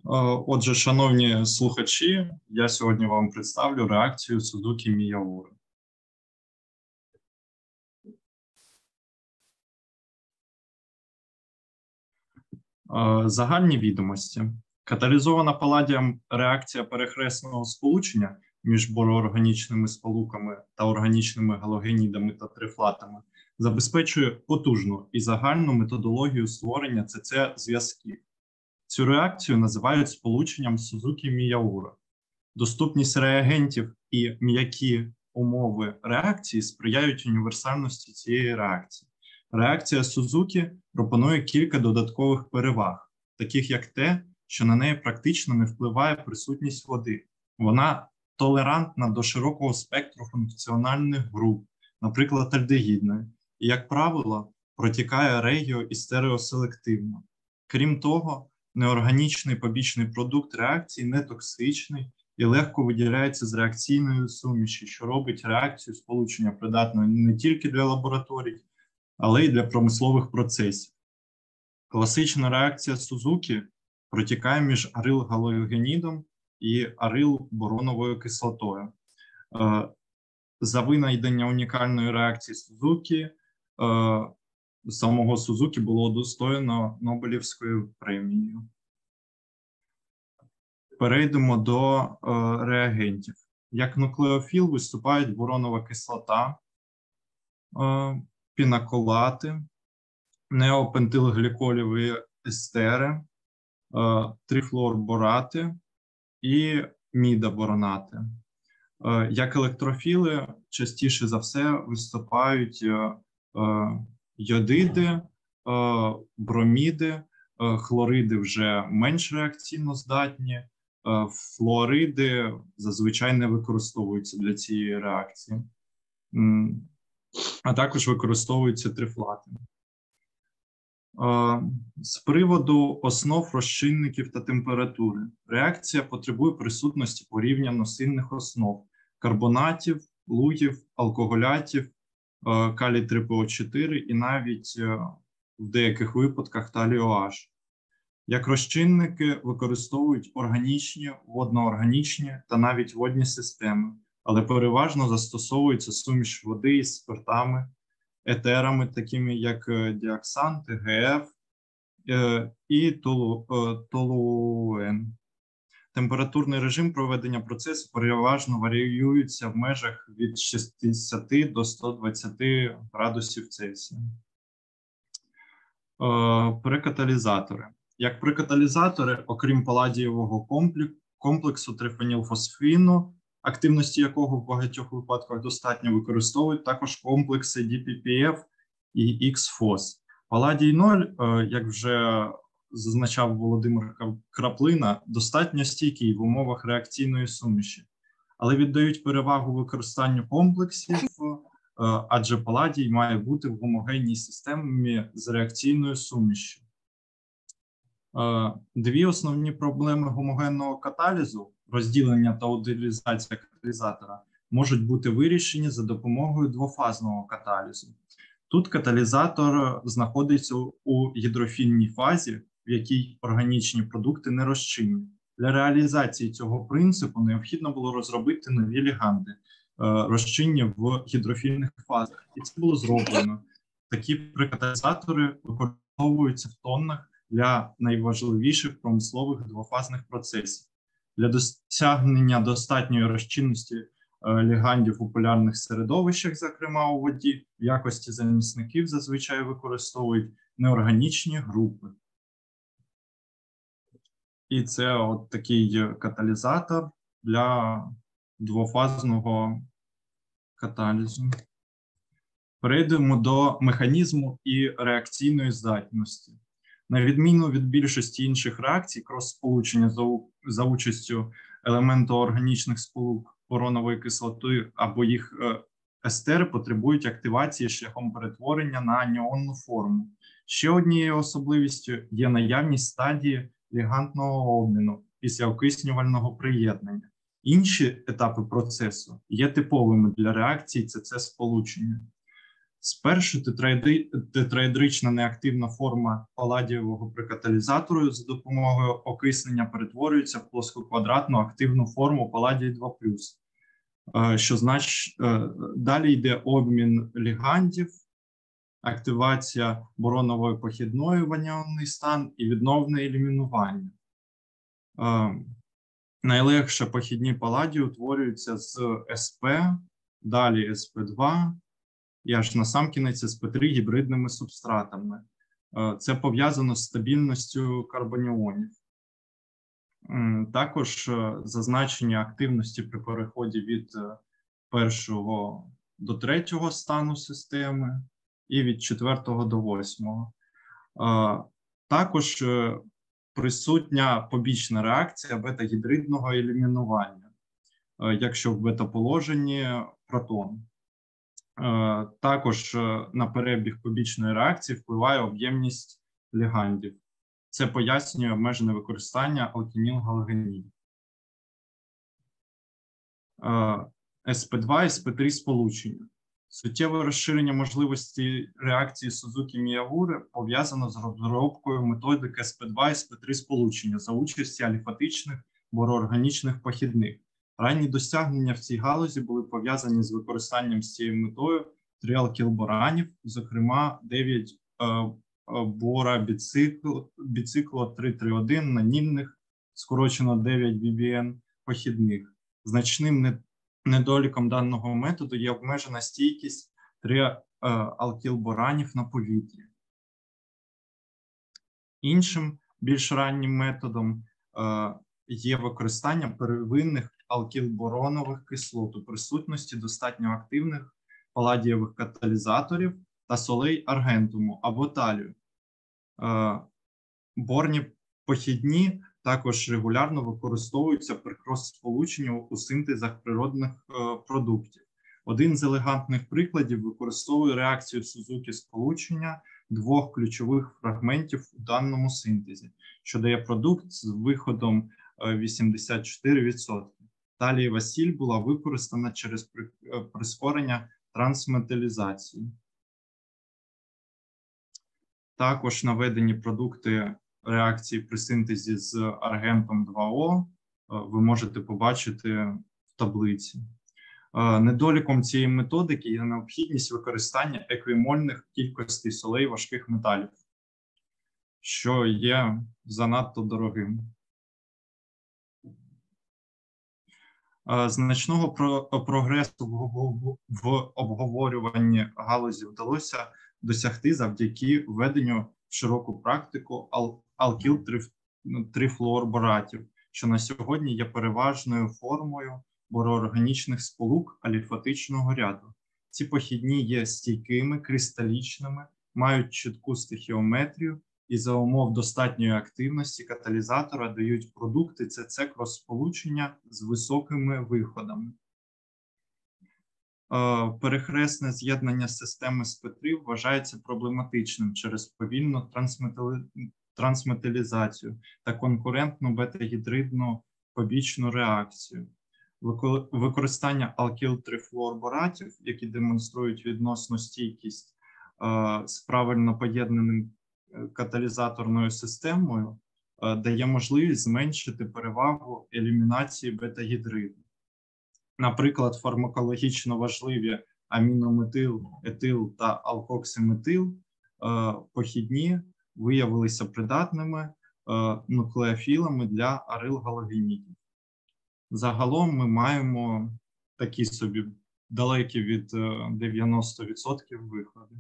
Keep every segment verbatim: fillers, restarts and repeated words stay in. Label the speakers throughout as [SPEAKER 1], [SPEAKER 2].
[SPEAKER 1] Отже, шановні слухачі, я сьогодні вам представлю реакцію Сузукі-Міяури. Загальні відомості. Каталізована паладієм реакція перехресного сполучення між бороорганічними сполуками та органічними галогенідами та трифлатами забезпечує потужну і загальну методологію створення ЦЦ-зв'язків. Цю реакцію називають сполученням Сузукі-Міяури. Доступність реагентів і м'які умови реакції сприяють універсальності цієї реакції. Реакція Сузукі пропонує кілька додаткових переваг, таких як те, що на неї практично не впливає присутність води. Вона толерантна до широкого спектру функціональних груп, наприклад, альдегідної, і, як правило, протікає регіо- і стереоселективно. Крім того, неорганічний побічний продукт реакції не токсичний і легко виділяється з реакційної суміші, що робить реакцію сполучення придатною не тільки для лабораторій, але й для промислових процесів. Класична реакція Сузукі протікає між арил-галогенідом і арил-бороновою кислотою. За винайдення унікальної реакції Сузукі самого Сузукі було удостоєно Нобелівською премією. Перейдемо до е, реагентів. Як нуклеофіл виступають боронова кислота, е, пінаколати, неопентилгліколіві естери, е, трифлуорборати і мідаборонати. Е, як електрофіли частіше за все виступають е, е, йодиди, броміди, хлориди вже менш реакційно здатні, флуориди зазвичай не використовуються для цієї реакції, а також використовуються трифлати. З приводу основ, розчинників та температури. Реакція потребує присутності порівняно сильних основ – карбонатів, лугів, алкоголятів, калій три пе о чотири і навіть в деяких випадках талій о аш. Як розчинники використовують органічні, водноорганічні та навіть водні системи, але переважно застосовується суміш води із спиртами, етерами, такими як діоксан, те ге еф і толуен. Температурний режим проведення процесу переважно варіюється в межах від шістдесяти до ста двадцяти градусів Цельсія. Прекаталізатори. Як прекаталізатори, окрім паладієвого комплексу трифенілфосфіну, активності якого в багатьох випадках достатньо, використовують також комплекси ді пі пі еф і ікс фос. Паладій ноль, як вже зазначав Володимир Краплина, достатньо стійкий в умовах реакційної суміші, але віддають перевагу використанню комплексів, адже паладій має бути в гомогенній системі з реакційною сумішю. Дві основні проблеми гомогенного каталізу – розділення та утилізація каталізатора – можуть бути вирішені за допомогою двофазного каталізу. Тут каталізатор знаходиться у гідрофільній фазі, в якій органічні продукти не розчинні. Для реалізації цього принципу необхідно було розробити нові ліганди, розчинні в гідрофільних фазах. І це було зроблено. Такі прекаталізатори використовуються в тоннах для найважливіших промислових двофазних процесів. Для досягнення достатньої розчинності лігандів у полярних середовищах, зокрема у воді, в якості замісників зазвичай використовують неорганічні групи. І це от такий каталізатор для двофазного каталізу. Перейдемо до механізму і реакційної здатності. На відміну від більшості інших реакцій, крос-сполучення за, за участю елементоорганічних сполук боронової кислоти або їх е, естери потребують активації шляхом перетворення на аніонну форму. Ще однією особливістю є наявність стадії лігандного обміну після окиснювального приєднання. Інші етапи процесу є типовими для реакції ЦЦ-сполучення. Спершу тетраедрична неактивна форма паладієвого прикаталізатору за допомогою окиснення перетворюється в плоскоквадратну активну форму паладій два плюс, що значить далі йде обмін лігандів, активація боронової похідної в аніонний стан і відновне елімінування. Найлегше похідні паладії утворюються з ес пе, далі ес пе два, і аж насамкінець ес пе три гібридними субстратами. Це пов'язано з стабільністю карбоніонів. Також зазначення активності при переході від першого до третього стану системи і від четвертого до восьмого. Також присутня побічна реакція бета-гідридного елімінування, якщо в бета-положенні протон. Також на перебіг побічної реакції впливає об'ємність лігандів. Це пояснює обмежене використання алкініл-галогенідів. ес пе два і ес пе три сполучення. Суттєве розширення можливості реакції Сузукі-Міявури пов'язано з розробкою методики ес пе два і ес пе три сполучення за участі аліфатичних бороорганічних похідних. Ранні досягнення в цій галузі були пов'язані з використанням з цією метою тріалкілборанів, зокрема дев'ять е, бора біцикло, біцикло три три один нанільних, скорочено дев'ять бі бі ен похідних. Значним недоліком даного методу є обмежена стійкість тріалкілборанів на повітрі. Іншим, більш раннім методом е, є використання первинних алкілборонових кислот у присутності достатньо активних паладієвих каталізаторів та солей аргентуму або талію. Е, борні похідні також регулярно використовуються при крос-сполученні у синтезах природних е, продуктів. Один з елегантних прикладів використовує реакцію Сузукі-сполучення двох ключових фрагментів у даному синтезі, що дає продукт з виходом вісімдесят чотири відсотки. Талієва сіль була використана через прискорення трансметалізації. Також наведені продукти реакції при синтезі з аргентом два о ви можете побачити в таблиці. Недоліком цієї методики є необхідність використання еквімольних кількостей солей важких металів, що є занадто дорогим. Значного прогресу в обговорюванні галузі вдалося досягти завдяки введенню в широку практику алкіл-трифлуорборатів, що на сьогодні є переважною формою бороорганічних сполук аліфатичного ряду. Ці похідні є стійкими, кристалічними, мають чітку стихіометрію і за умов достатньої активності каталізатора дають продукти це це крос-сполучення з високими виходами. Перехресне з'єднання системи ес пе три вважається проблематичним через повільну трансметалізацію та конкурентну бета-гідридну побічну реакцію. Використання алкіл-трифлуорборатів, які демонструють відносну стійкість з правильно поєднаним каталізаторною системою, дає можливість зменшити перевагу елімінації бета-гідриду. Наприклад, фармакологічно важливі амінометил, етил та алкоксиметил похідні виявилися придатними нуклеофілами для арилгалогенідів. Загалом ми маємо такі собі далекі від дев'яноста відсотків виходи.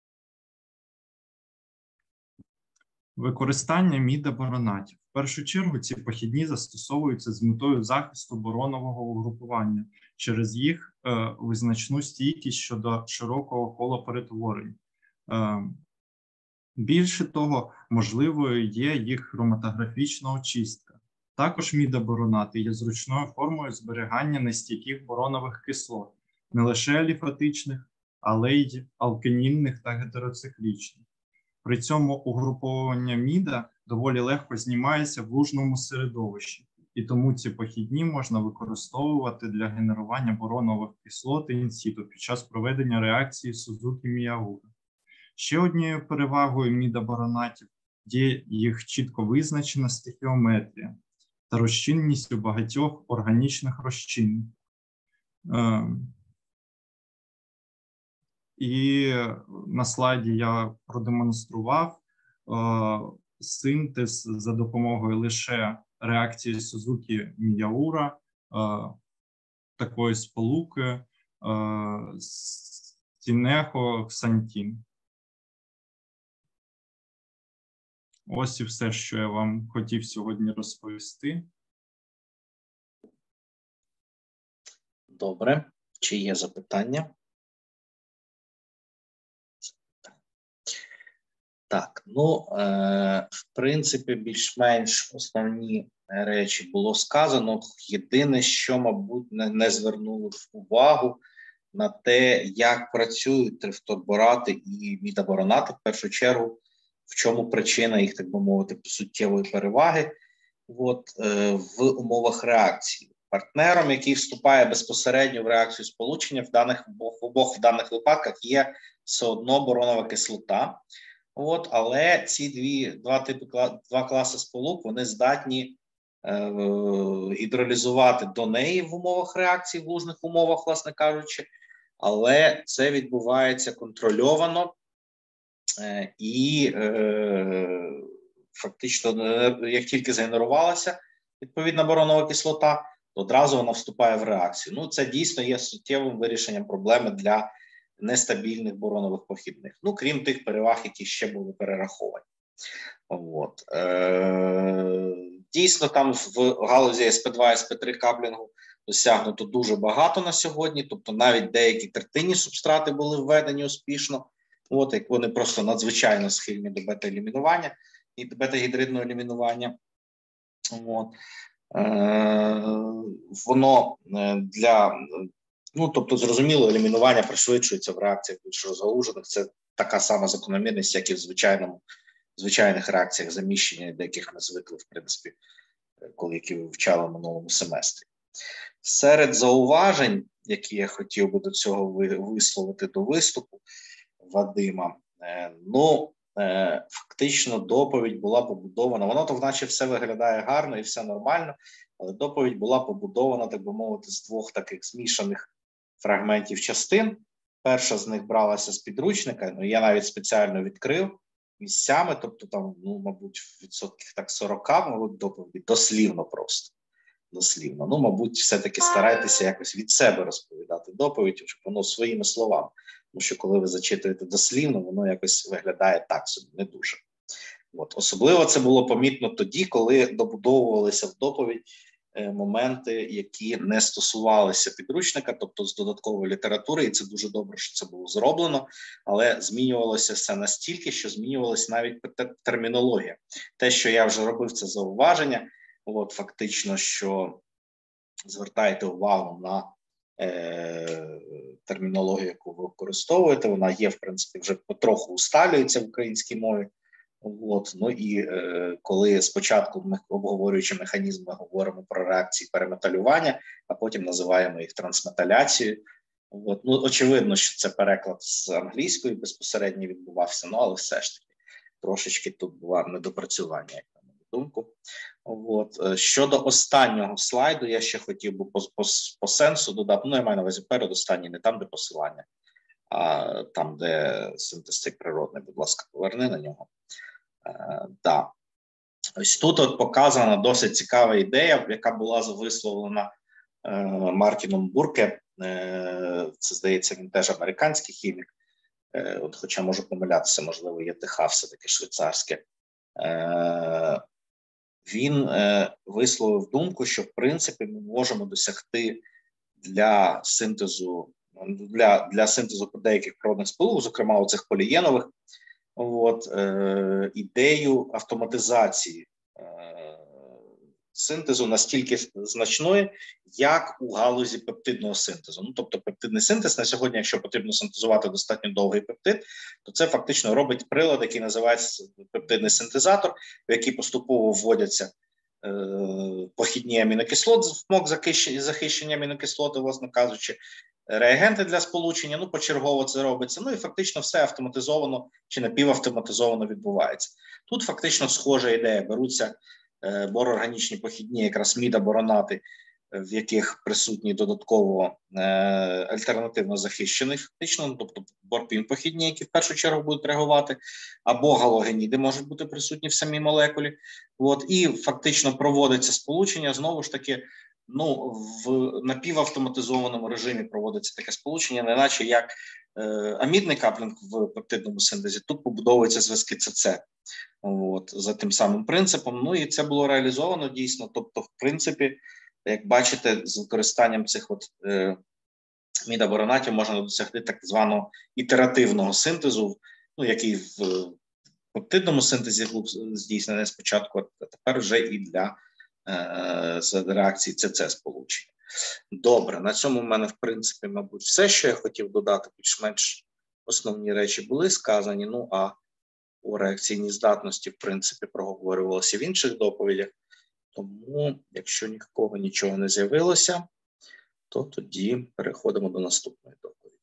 [SPEAKER 1] Використання мідоборонатів. В першу чергу ці похідні застосовуються з метою захисту боронового угрупування через їх е, визначну стійкість щодо широкого кола перетворень. Е, більше того, можливою є їх хроматографічна очистка. Також мідоборонати є зручною формою зберігання нестійких боронових кислот, не лише аліфатичних, але й алкенільних та гетероциклічних. При цьому угруповання міда доволі легко знімається в лужному середовищі і тому ці похідні можна використовувати для генерування боронових кислот інсіту під час проведення реакції Сузукі-Міягура. Ще однією перевагою мідоборонатів є їх чітко визначена стихіометрія та розчинність у багатьох органічних розчинах. І на слайді я продемонстрував синтез за допомогою лише реакції Сузукі-Міягура такої сполуки стінехоксантін. Ось і все, що я вам хотів сьогодні розповісти.
[SPEAKER 2] Добре. Чи є запитання? Так, ну, е, в принципі, більш-менш основні речі було сказано. Єдине, що, мабуть, не, не звернули увагу на те, як працюють трифторборати і мідоборонати, в першу чергу, в чому причина їх, так би мовити, суттєвої переваги от, е, в умовах реакції. Партнером, який вступає безпосередньо в реакцію сполучення, в даних в обох в даних випадках є все одно боронова кислота. От, але ці дві, два типи, два класи сполук, вони здатні е, гідролізувати до неї в умовах реакції, в лужних умовах, власне кажучи, але це відбувається контрольовано е, і е, фактично, як тільки згенерувалася відповідна боронова кислота, то одразу вона вступає в реакцію. Ну, це дійсно є суттєвим вирішенням проблеми для нестабільних боронових похідних. Ну, крім тих переваг, які ще були перераховані. От. Е- дійсно, там в галузі ес пе два, ес пе три каплінгу досягнуто дуже багато на сьогодні, тобто навіть деякі третинні субстрати були введені успішно, от, як вони просто надзвичайно схильні до бета-елімінування і бета-гідридного елімінування. От. Е- воно для... Ну, тобто, зрозуміло, елімінування пришвидшується в реакціях більш розгалужених. Це така сама закономірність, як і в звичайному, звичайних реакціях заміщення, до яких ми звикли, в принципі, коли які ви вивчали в минулому семестрі. Серед зауважень, які я хотів би до цього висловити до виступу Вадима, ну, фактично доповідь була побудована, воно то наче все виглядає гарно і все нормально, але доповідь була побудована, так би мовити, з двох таких змішаних фрагментів частин. Перша з них бралася з підручника, ну я навіть спеціально відкрив місцями, тобто там, ну, мабуть, в відсотків так сорок, мабуть, доповіді, дослівно просто. Дослівно. Ну, мабуть, все-таки старайтеся якось від себе розповідати доповідь, щоб воно своїми словами. Тому що коли ви зачитуєте дослівно, воно якось виглядає так собі, не дуже. От. Особливо це було помітно тоді, коли добудовувалися в доповідь е, моменти, які не стосувалися підручника, тобто з додаткової літератури, і це дуже добре, що це було зроблено, але змінювалося все настільки, що змінювалася навіть термінологія. Те, що я вже робив, це зауваження, от, фактично, що звертайте увагу на е, термінологію, яку ви використовуєте, вона є, в принципі, вже потроху усталюється в українській мові. От, ну і е, коли спочатку ми, обговорюючи механізми, говоримо про реакції переметалювання, а потім називаємо їх трансметаляцією. От, ну, очевидно, що це переклад з англійської безпосередньо відбувався, ну, але все ж таки трошечки тут було недопрацювання, як на мою думку. От. Щодо останнього слайду, я ще хотів би по, по, по сенсу додати, ну, я маю на увазі передостанній, не там, де посилання, а там, де синтез цей природний, будь ласка, поверни на нього. Е, да. Ось тут от показана досить цікава ідея, яка була висловлена е, Мартіном Бурке. Е, це, здається, він теж американський хімік, е, от, хоча можу помилятися, можливо, є ТХ все-таки швейцарське. Е, він е, висловив думку, що, в принципі, ми можемо досягти для синтезу Для, для синтезу деяких природних сполук, зокрема оцих полієнових, от, е, ідею автоматизації е, синтезу настільки значної, як у галузі пептидного синтезу. Ну, тобто пептидний синтез на сьогодні, якщо потрібно синтезувати достатньо довгий пептид, то це фактично робить прилад, який називається пептидний синтезатор, в який поступово вводяться похідні амінокислот, смок захищені амінокислоти, власне кажучи, реагенти для сполучення, ну, почергово це робиться, ну і фактично все автоматизовано чи напівавтоматизовано відбувається. Тут фактично схожа ідея, беруться е, борорганічні похідні, якраз мідоборонати, в яких присутні додатково е, альтернативно захищений фактично, тобто борпін-похідні, які в першу чергу будуть реагувати, або галогеніди можуть бути присутні в самій молекулі. От, і фактично проводиться сполучення, знову ж таки, ну, в напівавтоматизованому режимі проводиться таке сполучення, не наче як е, амідний каплінг в пептидному синтезі, тут побудовуються зв'язки ЦЦ. От, за тим самим принципом. Ну і це було реалізовано дійсно, тобто, в принципі, як бачите, з використанням цих от е, мідоборонатів можна досягти так званого ітеративного синтезу, ну, який в пептидному синтезі був здійснений спочатку, а тепер вже і для е, реакції ЦЦ-сполучення. Добре, на цьому в мене, в принципі, мабуть, все, що я хотів додати, більш-менш основні речі були сказані, ну, а у реакційній здатності, в принципі, проговорювалося в інших доповідях. Тому, якщо нікого нічого не з'явилося, то тоді переходимо до наступної доповіді.